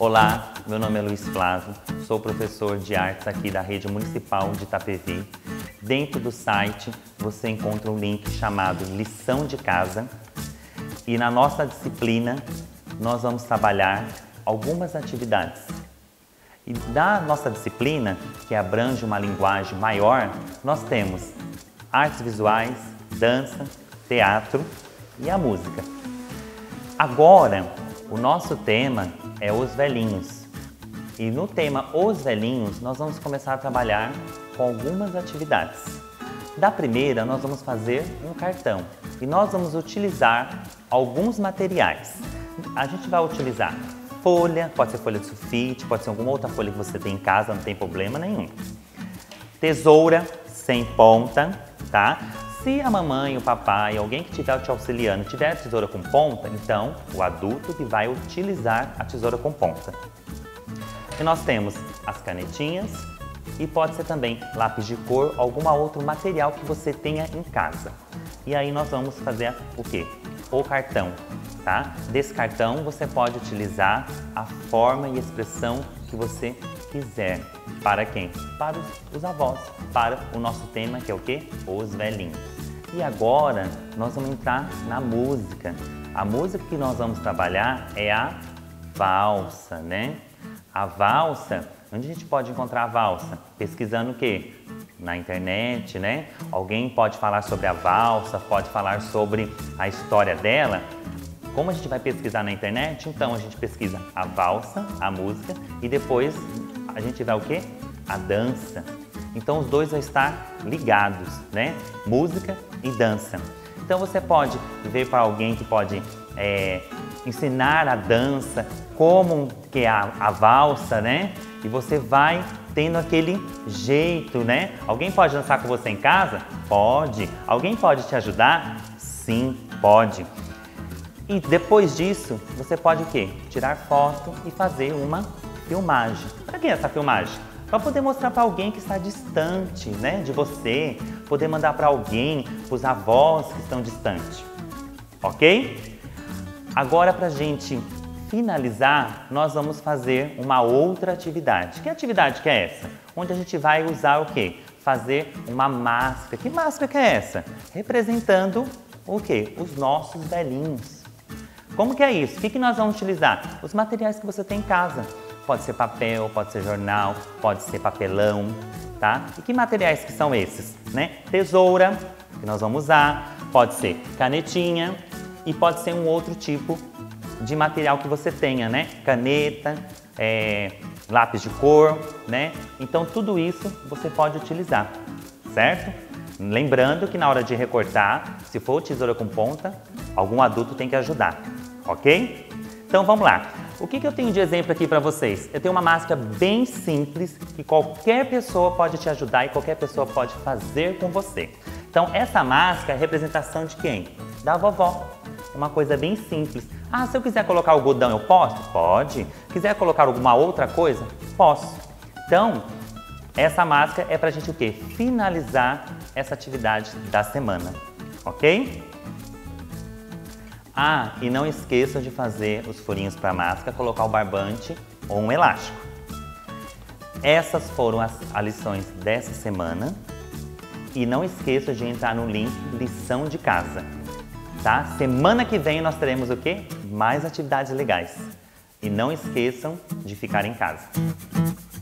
Olá, meu nome é Luiz Flávio, sou professor de artes aqui da Rede Municipal de Itapevi. Dentro do site você encontra um link chamado Lição de Casa e na nossa disciplina nós vamos trabalhar algumas atividades. E da nossa disciplina, que abrange uma linguagem maior, nós temos artes visuais, dança, teatro e a música. Agora, o nosso tema é os velhinhos. E no tema Os Velhinhos, nós vamos começar a trabalhar com algumas atividades. Da primeira, nós vamos fazer um cartão e nós vamos utilizar alguns materiais. A gente vai utilizar folha, pode ser folha de sulfite, pode ser alguma outra folha que você tem em casa, não tem problema nenhum. Tesoura sem ponta, tá? Se a mamãe, o papai, alguém que estiver te auxiliando tiver a tesoura com ponta, então o adulto que vai utilizar a tesoura com ponta. E nós temos as canetinhas e pode ser também lápis de cor, algum outro material que você tenha em casa. E aí nós vamos fazer o quê? O cartão, tá? Desse cartão você pode utilizar a forma e expressão que você quiser. Para quem? Para os avós, para o nosso tema que é o quê? Os velhinhos. E agora nós vamos entrar na música. A música que nós vamos trabalhar é a valsa, né? A valsa, onde a gente pode encontrar a valsa? Pesquisando o quê? Na internet, né? Alguém pode falar sobre a valsa, pode falar sobre a história dela. Como a gente vai pesquisar na internet? Então a gente pesquisa a valsa, a música e depois a gente vai o quê? A dança. Então os dois vão estar ligados, né? Música e dança. Então você pode ver para alguém que pode ensinar a dança, como que é a valsa, né? E você vai tendo aquele jeito, né? Alguém pode dançar com você em casa? Pode. Alguém pode te ajudar? Sim, pode. E depois disso, você pode o quê? Tirar foto e fazer uma filmagem. Para que essa filmagem? Para poder mostrar para alguém que está distante, né, de você, poder mandar para alguém, para os avós que estão distantes, ok? Agora, para a gente finalizar, nós vamos fazer uma outra atividade. Que atividade que é essa? Onde a gente vai usar o quê? Fazer uma máscara. Que máscara que é essa? Representando o quê? Os nossos velhinhos. Como que é isso? O que nós vamos utilizar? Os materiais que você tem em casa. Pode ser papel, pode ser jornal, pode ser papelão, tá? E que materiais que são esses, né? Tesoura, que nós vamos usar, pode ser canetinha e pode ser um outro tipo de material que você tenha, né? Caneta, lápis de cor, né? Então tudo isso você pode utilizar, certo? Lembrando que na hora de recortar, se for tesoura com ponta, algum adulto tem que ajudar, ok? Então vamos lá. O que eu tenho de exemplo aqui para vocês? Eu tenho uma máscara bem simples que qualquer pessoa pode te ajudar e qualquer pessoa pode fazer com você. Então essa máscara é a representação de quem? Da vovó. Uma coisa bem simples. Ah, se eu quiser colocar algodão eu posso? Pode. Quiser colocar alguma outra coisa? Posso. Então, essa máscara é pra gente o quê? Finalizar essa atividade da semana, ok? Ah, e não esqueçam de fazer os furinhos para a máscara, colocar o barbante ou um elástico. Essas foram as lições dessa semana. E não esqueçam de entrar no link Lição de Casa, tá? Semana que vem nós teremos o quê? Mais atividades legais. E não esqueçam de ficar em casa.